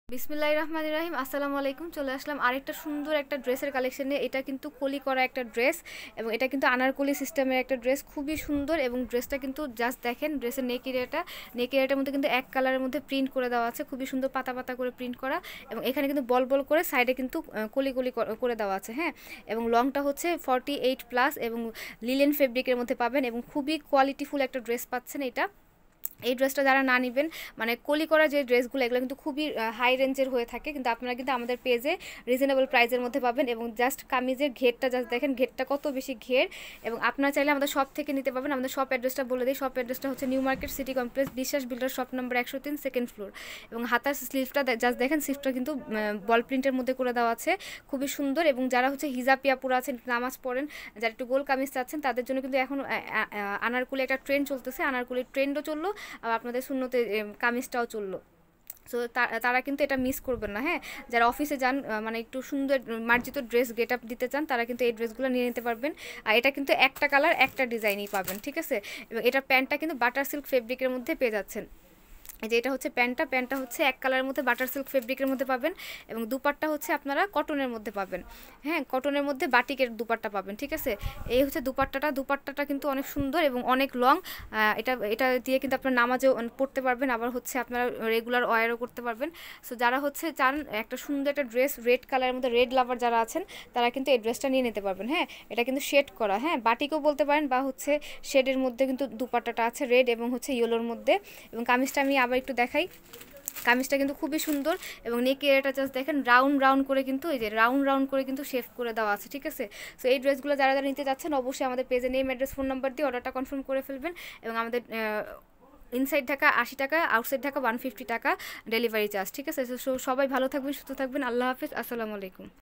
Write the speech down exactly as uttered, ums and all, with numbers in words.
বিসমিল্লাহির রহমানির রহিম। আসসালামু আলাইকুম। চলে আসলাম আরেকটা সুন্দর একটা ড্রেসের কালেকশন নিয়ে। এটা কিন্তু কলি করা একটা ড্রেস এবং এটা কিন্তু আনারকলি সিস্টেমের একটা ড্রেস, খুবই সুন্দর। এবং ড্রেসটা কিন্তু জাস্ট দেখেন, ড্রেসের নেক এরিয়াটা নেক এরিয়াটার মধ্যে কিন্তু এক কালারের মধ্যে প্রিন্ট করে দেওয়া আছে, খুবই সুন্দর পাতা পাতা করে প্রিন্ট করা। এবং এখানে কিন্তু বল বল করে সাইডে কিন্তু কলি কলি করে দেওয়া আছে, হ্যাঁ। এবং লংটা হচ্ছে ফর্টি এইট প্লাস এবং লিলেন ফেব্রিকের মধ্যে পাবেন এবং খুবই কোয়ালিটিফুল একটা ড্রেস পাচ্ছেন। এটা এই ড্রেসটা যারা না নেবেন, মানে কলি করা যে ড্রেসগুলো, এগুলো কিন্তু খুবই হাই রেঞ্জের হয়ে থাকে, কিন্তু আপনারা কিন্তু আমাদের পেজে রিজনেবল প্রাইসের মধ্যে পাবেন। এবং জাস্ট কামিজের ঘেরটা জাস্ট দেখেন, ঘেরটা কত বেশি ঘের। এবং আপনারা চাইলে আমাদের শপ থেকে নিতে পারবেন। আমাদের শপ অ্যাড্রেসটা বলে দিই। শপ অ্যাড্রেসটা হচ্ছে new market city complex, Biswas builder, shop number একশো তিন, সেকেন্ড ফ্লোর। এবং হাতার স্লিভটা জাস্ট দেখেন, স্লিভটা কিন্তু বল প্রিন্টের মধ্যে করে দেওয়া আছে, খুবই সুন্দর। এবং যারা হচ্ছে হিজাবিয়া পুরা আছেন, নামাজ পড়েন, যারা একটু গোল কামিজ চাচ্ছেন, তাদের জন্য কিন্তু এখন আনারকুলি একটা ট্রেন্ড চলতেছে, আনারকুলির ট্রেন্ডও চললো, আর আপনাদের সুন্নতে কামিজটাও চললো। সো তারা কিন্তু এটা মিস করবেন না, হ্যাঁ। যারা অফিসে যান, মানে একটু সুন্দর মার্জিত ড্রেস গেট আপ দিতে চান, তারা কিন্তু এই ড্রেসগুলো নিয়ে নিতে পারবেন। আর এটা কিন্তু একটা কালার একটা ডিজাইনই পাবেন, ঠিক আছে। এবং এটা প্যান্টটা কিন্তু বাটার সিল্ক ফেব্রিকের মধ্যে পেয়ে যাচ্ছেন। যে এটা হচ্ছে প্যান্টটা প্যান্টটা হচ্ছে এক কালারের মধ্যে বাটার সিল্ক ফেব্রিকের মধ্যে পাবেন। এবং দুপাট্টা হচ্ছে আপনারা কটনের মধ্যে পাবেন, হ্যাঁ, কটনের মধ্যে বাটিকের দুপাট্টা পাবেন, ঠিক আছে। এই হচ্ছে দুপাট্টাটা দুপাট্টাটা কিন্তু অনেক সুন্দর এবং অনেক লং। এটা এটা দিয়ে কিন্তু আপনার নামাজেও পড়তে পারবেন, আবার হচ্ছে আপনারা রেগুলার ওয়ারও করতে পারবেন। সো যারা হচ্ছে চান একটা সুন্দর একটা ড্রেস, রেড কালারের মধ্যে, রেড লাভার যারা আছেন, তারা কিন্তু এই ড্রেসটা নিয়ে নিতে পারবেন, হ্যাঁ। এটা কিন্তু শেড করা, হ্যাঁ, বাটিকও বলতে পারেন, বা হচ্ছে শেডের মধ্যে কিন্তু দুপাট্টাটা আছে রেড এবং হচ্ছে ইয়েলোর মধ্যে। এবং কামিজটা আমি আবার একটু দেখাই। কামিজটা কিন্তু খুবই সুন্দর এবং নেক এরিয়াটা জাস্ট দেখেন, রাউন্ড রাউন্ড করে কিন্তু এই যে রাউন্ড রাউন্ড করে কিন্তু শেপ করে দেওয়া আছে, ঠিক আছে। সো এই ড্রেসগুলো যারা যারা নিতে যাচ্ছেন, অবশ্যই আমাদের পেজে নেম, অ্যাড্রেস, ফোন নাম্বার দিয়ে অর্ডারটা কনফার্ম করে ফেলবেন। এবং আমাদের ইনসাইড ঢাকা আশি টাকা, আউটসাইড ঢাকা ওয়ান ফিফটি টাকা ডেলিভারি চার্জ, ঠিক আছে। সো সবাই ভালো থাকবেন, সুস্থ থাকবেন। আল্লাহ হাফিজ, আসসালামু আলাইকুম।